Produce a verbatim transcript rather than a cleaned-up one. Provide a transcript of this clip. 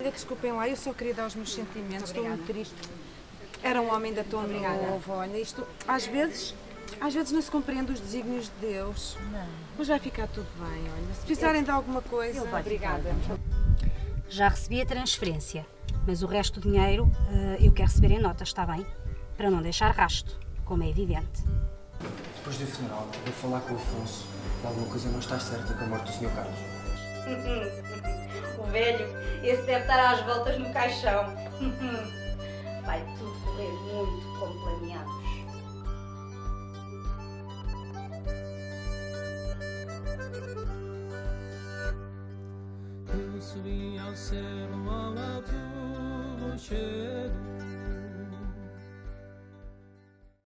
Desculpem lá, eu só queria dar os meus sentimentos, estou Obrigada. muito triste. Era um homem da tão novo, olha, isto, às vezes, às vezes não se compreende os desígnios de Deus. Não. Mas vai ficar tudo bem, olha, se precisarem de alguma coisa, Ele vai obrigada. Já recebi a transferência, mas o resto do dinheiro uh, eu quero receber em notas, está bem? Para não deixar rasto, como é evidente. Depois do funeral, vou falar com o Afonso que alguma coisa não está certa com a morte do senhor Carlos. O velho, esse deve estar às voltas no caixão. Vai tudo correr muito como planeados. Eu subi ao céu ao alto do cheiro.